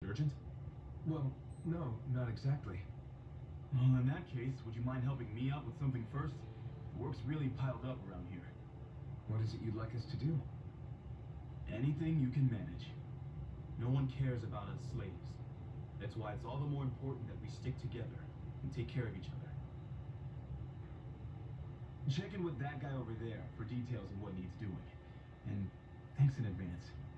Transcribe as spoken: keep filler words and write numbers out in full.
urgent? Well, no, not exactly. Well, in that case, would you mind helping me out with something first? Work's really piled up around here. What is it you'd like us to do? Anything you can manage. No one cares about us slaves. That's why it's all the more important that we stick together and take care of each other. Check in with that guy over there for details on what needs doing. And thanks in advance.